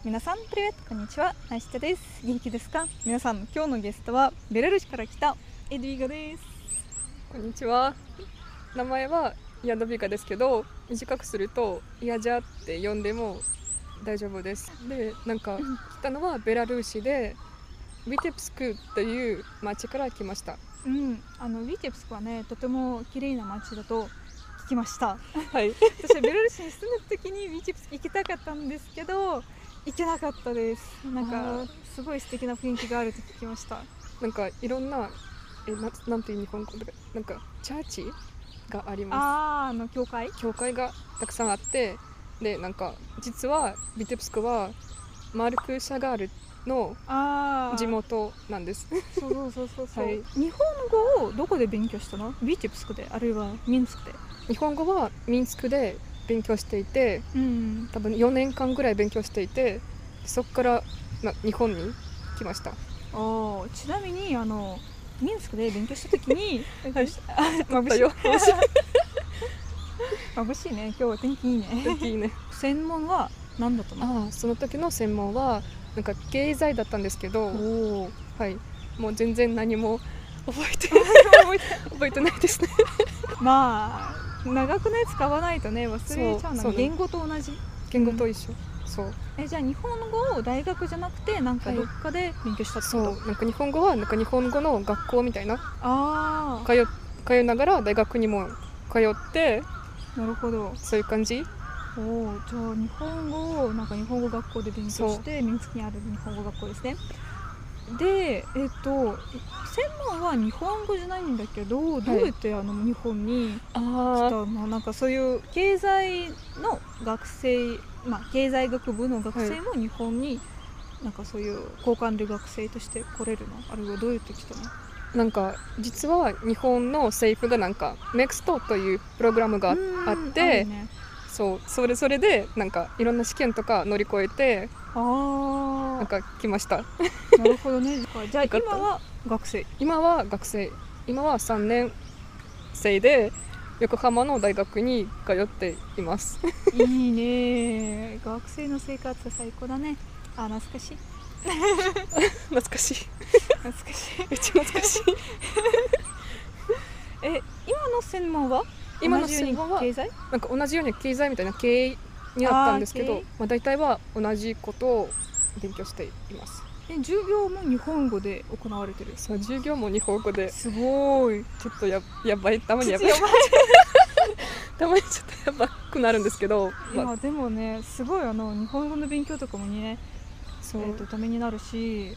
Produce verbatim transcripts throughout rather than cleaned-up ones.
皆さん、プリベット、こんにちは、ナイステです。元気ですか？皆さん、今日のゲストはベラルーシから来たエドウィガです。 こんにちは。名前はヤドビガですけど、短くするとヤジャって呼んでも大丈夫です。で、なんか来たのはベラルーシでヴィテプスクという町から来ました。 うん、あのヴィテプスクはね、とても綺麗な町だと聞きました。 はい。 私はベラルーシに住んだ時にヴィテプスク行きたかったんですけど、行けなかったです。なんかすごい素敵な雰囲気があると聞きました。 なんかいろんなえななんていう日本語とかなんかチャーチがあります。 あー、あの教会？ 教会がたくさんあって、でなんか実はヴィテプスクはマルク・シャガールの地元なんです。 そうそうそうそうそう、 はい、 日本語をどこで勉強したの？ヴィテプスクで、あるいはミンスクで？ 日本語はミンスクで勉強していて、 うん、 多分よねんかんぐらい勉強していて、そこから、ま、日本に来ました。 あ、ちなみにあのミンスクで勉強した時にはい、 まぶしいよ眩しいね。今日は天気いいね。 天気いいね。 専門は何だったの？ あ、その時の専門はなんか経済だったんですけど、 お、 はい、もう全然何も覚えて覚えてないですね。 まあ長くね使わないとね忘れちゃうの。言語と同じ。 言語と一緒、うん、そう。 え、じゃあ日本語を大学じゃなくてなんかどっかで勉強したってこと？ はい、そう、なんか日本語はなんか日本語の学校みたいな、 あ通通いながら大学にも通って。 なるほど、 そういう感じ。 お、じゃあ日本語をなんか日本語学校で勉強してミンスクにある日本語学校ですね。で、えっと専門は日本語じゃないんだけど、はい、どうやってあの日本に来たの？なんかそういう経済の学生、まあ、経済学部の学生も日本に、はい、なんかそういう交換留学生として来れるの？あるいはどうやって来たの？ なんか実は日本の政府がなんかネクストというプログラムがあって、ね、そう、それそれでなんかいろんな試験とか乗り越えて、あ、なんか来ました。 なるほどね。じゃあ今は学生？ 今は学生。今はさんねん生で横浜の大学に通っています。 いいね。学生の生活は最高だね。あ、懐かしい。 懐かしい。 懐かしい。 めっちゃ懐かしい。 え、今の専門は？ 今の専門は経済？ なんか同じように経済みたいな経営にあったんですけど、まあ、大体は同じことを勉強しています。 え、授業も日本語で行われてる？ そう、授業も日本語で。 すごい。 ちょっと や, やばいたまにやばいたまにちょっとやばくなるんですけど、 まあ、いやでもね、すごいあの日本語の勉強とかもね、そう、えー、とためになるし、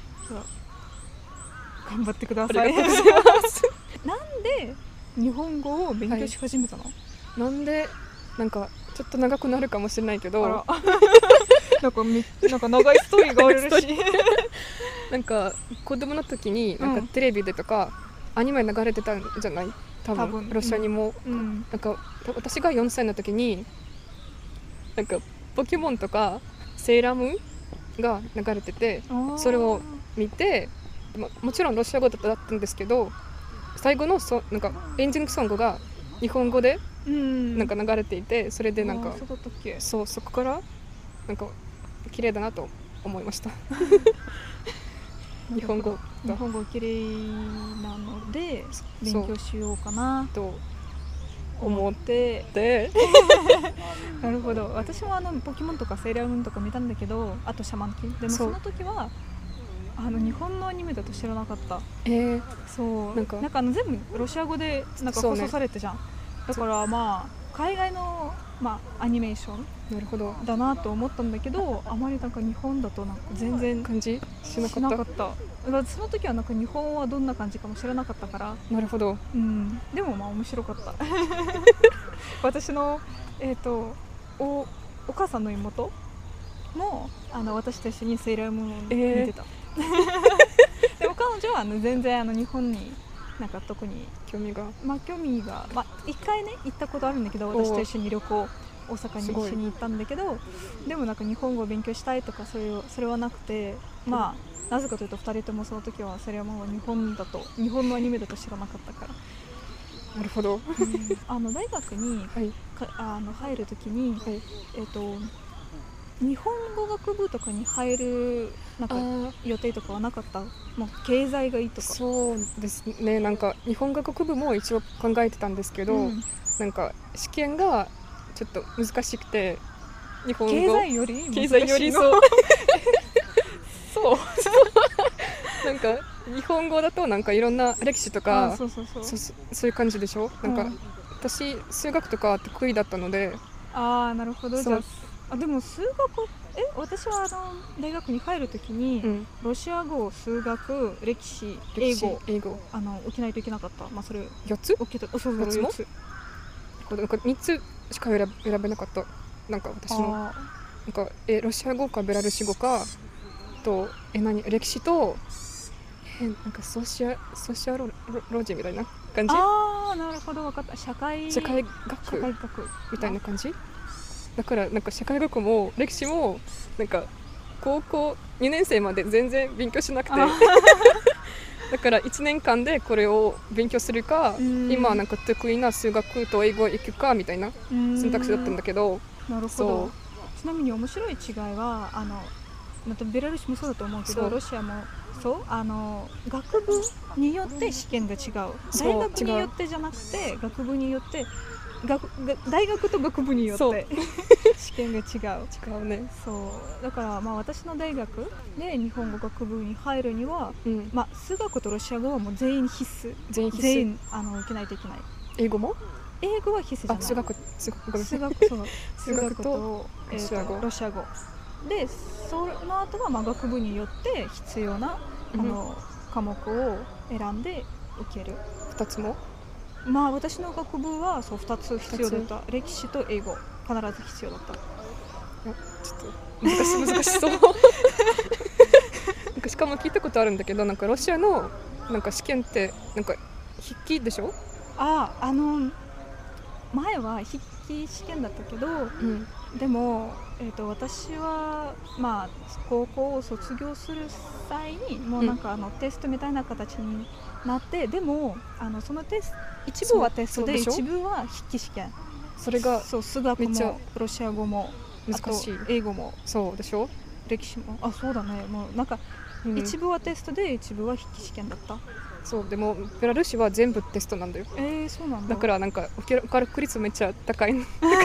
頑張ってください。ありがとうございます。なんで日本語を勉強し始めたの？はい、 なんでなんかちょっと長くなるかもしれないけど、 なんかみなんか長いストーリーがあるらしい。 なんか子供の時になんかテレビでとか、うん、アニメ流れてたんじゃない？多分、多分ロシアにも、うん、なんか私がよんさいの時になんかポケモンとかセーラームーンが流れてて、それを見て、ま、もちろんロシア語だったんですけど、最後のそなんかエンディングソングが日本語でなんか流れていて、それでなんか、 そうだったっけ？ そう、そこからなんか綺麗だなと思いました。日本語日本語綺麗なので勉強しようかなと思っててなるほど。私もあのポケモンとかセーラームーンとか見たんだけど、あとシャマンキでもその時はあの日本のアニメだと知らなかった。 えー、 そう、なんかなんかあの全部ロシア語でなんか放送されてじゃん、ね、だからまあ海外の、まあ、アニメーションなるほどだなと思ったんだけど、あまりなんか日本だとなんか全然感じしなかった。 しなかった。その時はなんか日本はどんな感じかも知らなかったから。 なるほど、 うん、でもまあ面白かった。私の、えーと、お, お母さんの妹もあの私と一緒にセーラームーンを見てた、えー、でも彼女はあの全然あの日本になんか特に興味がまあ興味がまあ一回ね行ったことあるんだけど、私と一緒に旅行大阪に一緒に行ったんだけど、でもなんか日本語を勉強したいとかそういうそれはなくて、まあなぜかというとふたりともその時はセーラームーンは日本だと日本のアニメだと知らなかったから。 なるほど、うん、 あの大学に、はい、かあの入る時に、はい、えーと日本語学部とかに入るなんか予定とかはなかった？もう経済がいいとか。 そうですね、なんか日本語学部も一応考えてたんですけど、うん、なんか試験がちょっと難しくて、日本語経済より経済よりそうそうなんか日本語だとなんかいろんな歴史とかそうそうそう、 そそういう感じでしょ。なんか、うん、私数学とか得意だったので。 ああなるほど。じゃあでも数学え私はあの大学に入るときに、うん、ロシア語、数学、歴史、英語、 英語あの受けないといけなかった。まあそれよっつ受けた。そうそうよっつもなんかみっつしか選べ、選べなかった。なんか私のなんかえロシア語かベラルーシ語かとえ何歴史とえなんかソシアソシアロロジーみたいな感じ。 ああなるほど分かった。社会社会学社会学みたいな感じ。だからなんか社会学も歴史もなんか高校にねん生まで全然勉強しなくてだからいちねんかんでこれを勉強するか、今なんか得意な数学と英語行くかみたいな選択肢だったんだけど。 なるほど。ちなみに面白い違いはあのまたベラルーシもそうだと思うけど、ロシアもそうあの学部によって試験が違う。大学によってじゃなくて学部によって学大学と学部によって試験が違う。 違うね。 そうだからまあ私の大学で日本語学部に入るには、うん、まあ数学とロシア語はもう全員必須。 全員必須。 全員あの受けないといけない。 英語も？ 英語は必須じゃない。 あ数学数学数学そう数学とロシア語。ロシア語でその後はまあ学部によって必要なあの、うん、科目を選んで受ける。 ふたつも？ まあ私の学部はそうふたつ必要だった。歴史と英語必ず必要だった。 いやちょっと難し難しそうなんかしかも聞いたことあるんだけど、なんかロシアのなんか試験ってなんか筆記でしょ？ あああの前は筆記試験だったけど、うん、でも、えーと、私は、まあ、高校を卒業する際にもうなんかあの、うん、テストみたいな形になって、でもあのそのテスト一部はテストで一部は筆記試験。 それがそう数学もロシア語も難しい。 英語もそうでしょ。 歴史もあそうだね。もうなんか、うん、一部はテストで一部は筆記試験だった。 そうでもベラルーシは全部テストなんだよ。 えー、そうなんだ。 だからなんか受かる確率めっちゃ高い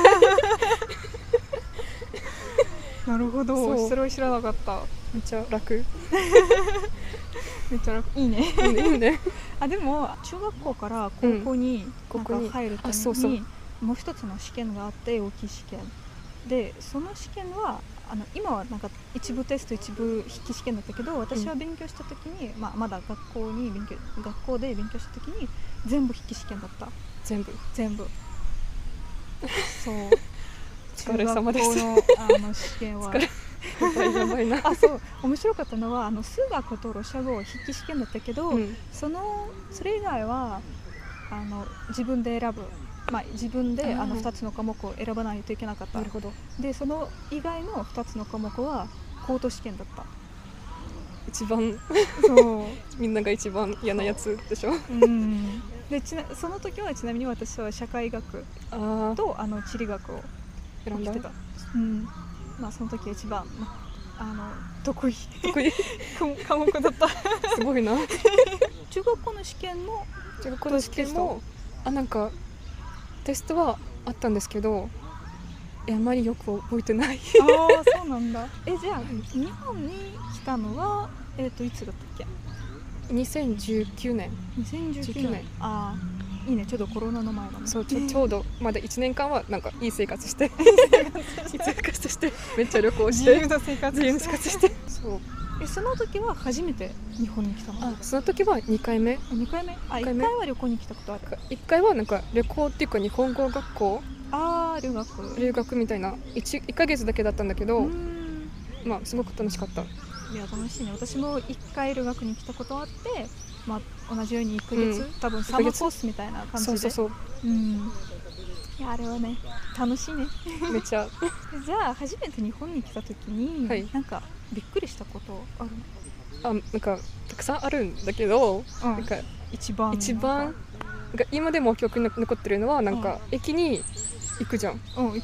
なるほど。それは知らなかった。 めっちゃ楽めっちゃ楽。いいねいいね、いいねあでも中学校から高校になんか入るために、うん、 そうそうもう一つの試験があって、大きい試験で、その試験はあの今はなんか一部テスト一部筆記試験だったけど、私は勉強した時に、うんまあ、まだ学校に勉強学校で勉強した時に全部筆記試験だった。 全部全部そうお疲れ様です。 中学校の、あの試験はやばいなあそう面白かったのはあの数学とロシア語は筆記試験だったけど、うん、そのそれ以外はあの自分で選ぶ。まあ、自分であのふたつの科目を選ばないといけなかった。 なるほど。 でその以外のふたつの科目は口頭試験だった。 一番そうみんなが一番嫌なやつでしょ。 うんでちなその時はちなみに私は社会学とあの地理学を選んでた。うんまあ、その時は一番、まあ、あの得意得意科目だったすごいな中学校の試験も中学校の試験もあなんかテストはあったんですけど、あまりよく覚えてないああそうなんだ。えじゃあ日本に来たのは、えー、といつだったっけ？ にせんじゅうきゅうねん。 にせんじゅうきゅうねん。ああいいね。ちょうどコロナの前だね。 そうち ょ, ちょうどまだいちねんかんはなんかいい生活していい生活してめっちゃ旅行して自由な生活して自由な生活してそうえその時は初めて日本に来たの？ あその時はにかいめ。 にかいめあいっかいは旅行に来たことある。 いっかいはなんか旅行っていうか日本語学校あー留学留学みたいな 1, いっかげつだけだったんだけど、まあすごく楽しかった。いや楽しいね。私もいっかい留学に来たことあって、まあ、同じようにいっかげつ、うん、多分サマーコースみたいな感じで。 そうそうそう、 うん、いやあれはね楽しいねめっちゃじゃあ初めて日本に来た時に、はい、なんかびっくりしたことあるの？ あなんかたくさんあるんだけど、うん、なんか一番一番が今でも記憶に残ってるのはなんか、うん、駅に行くじゃん。 うん行く。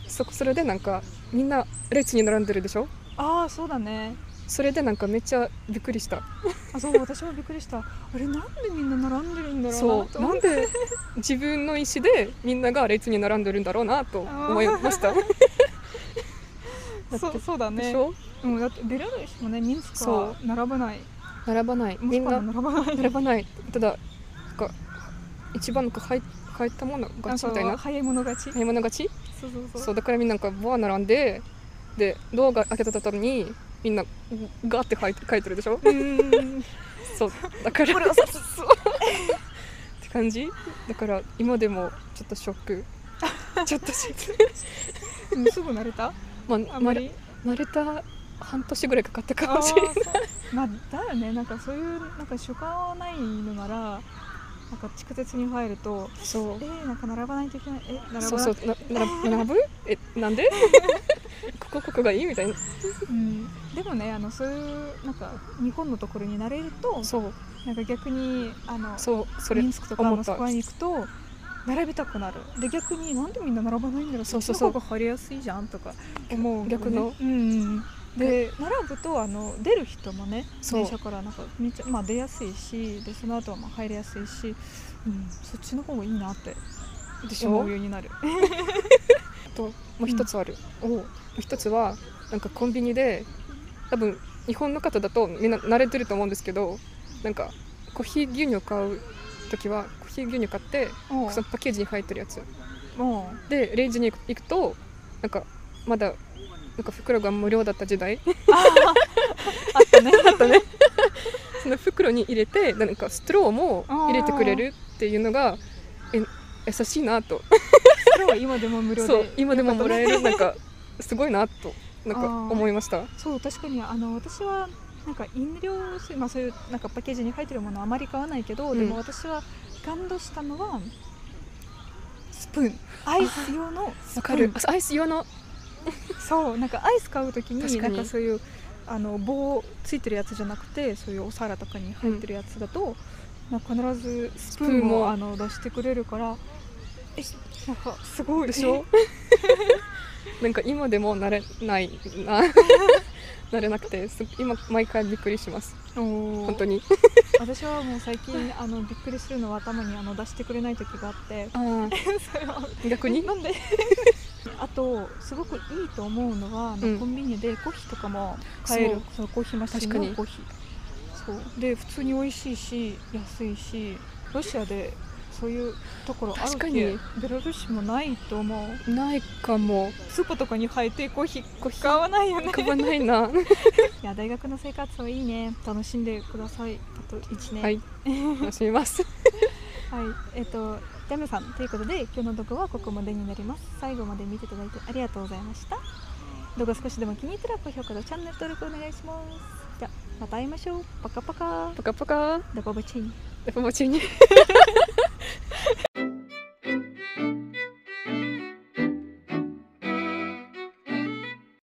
そそれでなんかみんな列に並んでるでしょ。 ああそうだね。 それでなんかめっちゃびっくりした。 あそう私もびっくりした。あれなんでみんな並んでるんだろうなとそうなんで自分の意思でみんなが列に並んでるんだろうなと思いました。 そうそうだね。 でしょ。 うん、だってベラルーシもねミンスクは並ばない。 並ばない。みんな並ばない。 並ばない。ただなんか一番なんか入入ったもの勝ちみたいな。 早い者勝ち。 早い者勝ち。 そうそうそう。 そうだからみんななんかボア並んで、でドアが開けた途端にみんなガーって書いて書いてるでしょ。うん。そうだからこれはそうって感じ。だから今でもちょっとショック。ちょっとショック。 すぐ慣れた？ まああまり慣れた半年ぐらいかかったかもしれない。 まあだよね。なんかそういうなんか習慣ないのなら。なんか地下鉄に入ると、 そうえー、なんか並ばないといけない、え並ばない、 そうそうなな並ぶえなんでここここがいいみたいな、 うん、でもねあのそういうなんか日本のところに慣れるとそうなんか逆にあのそうそれミンスクとかモスクワに行くと並びたくなる。で逆になんでみんな並ばないんだろう、 そうそうそうそっちの方が入りやすいじゃんとか思う、ね、 逆の、 うんうんで並ぶとあの出る人もね電車からなんかめっちゃ、まあ、出やすいしでその後はまあ入りやすいし、うん、そっちの方がいいなって思うようになる。 ともう一つある、うん、お一つはなんかコンビニで多分日本の方だとみんな慣れてると思うんですけど、なんかコーヒー牛乳を買う時はコーヒー牛乳買ってそのパッケージに入ってるやつでレンジに行くとなんかまだなんか袋が無料だった時代あったねあったねその袋に入れてなんかストローも入れてくれるっていうのがえ優しいなと。 ストローは今でも無料でそう今でももらえるなんかすごいなとなんか思いました。 そう確かにあの私はなんか飲料水、まあ、そういうなんかパッケージに入ってるものはあまり買わないけど、うん、でも私は感動したのはスプーンアイス用のスプーン。 わかるアイス用のそうなんかアイス買うときに確かになんかそういうあの棒ついてるやつじゃなくてそういうお皿とかに入ってるやつだと、うん、なんか必ずスプーンもあの出してくれるからえなんかすごいでしょなんか今でも慣れないな慣れなくて今毎回びっくりします。本当に私はもう最近あのびっくりするのは頭にあの出してくれない時があってあそれは逆になんであとすごくいいと思うのは、うん、コンビニでコーヒーとかも買えるそのコーヒーマシンのコーヒーそうで普通に美味しいし安いしロシアでそういうところあるってベラルーシもないと思う。 ないかも。 スーパーとかに入ってコーヒー買わないよね。 買わないな。 いや大学の生活はいいね。楽しんでください。あといちねん。 はい。楽しみます。 はい。えっとジャムさんということで今日の動画はここまでになります。最後まで見ていただいてありがとうございました。動画少しでも気に入ったら高評価とチャンネル登録お願いします。じゃあまた会いましょう。パカパカ。 パカパカ。 ドババチン。 ドババチンに。